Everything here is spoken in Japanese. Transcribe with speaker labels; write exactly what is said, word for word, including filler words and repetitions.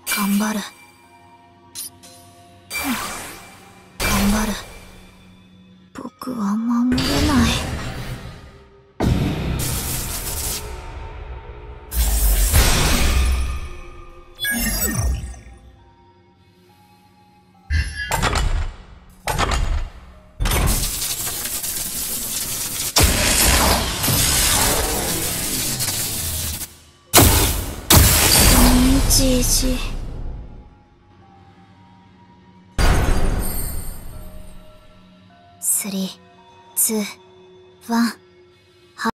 Speaker 1: 頑張る。頑張る。僕は守れない。じいじ。スリー、ツー、ワン。